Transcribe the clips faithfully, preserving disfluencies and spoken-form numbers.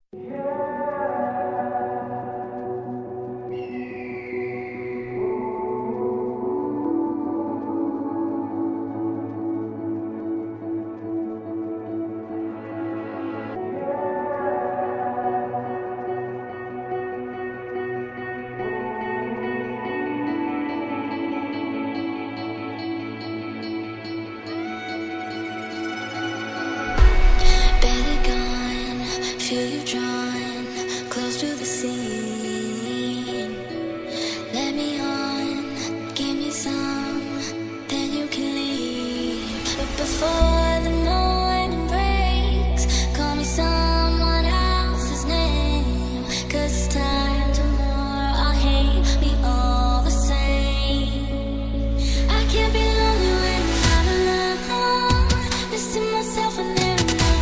Feel you drawn close to the scene. Let me on, give me some, then you can leave. But before the morning breaks, call me someone else's name. Cause it's time tomorrow, I hate me all the same. I can't be lonely when I'm alone, missing myself when they're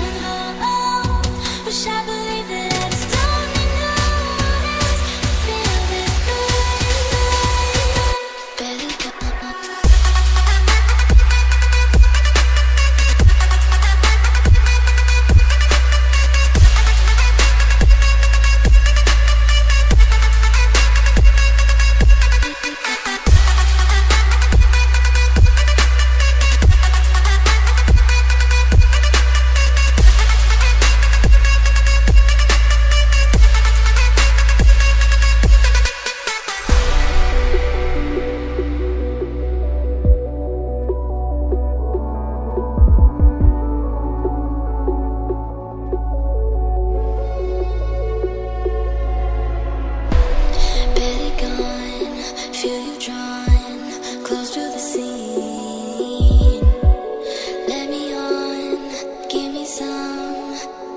wish I believed that I just don't need no one else to feel this way. Barely feel you drawn close to the scene. Let me on, give me some,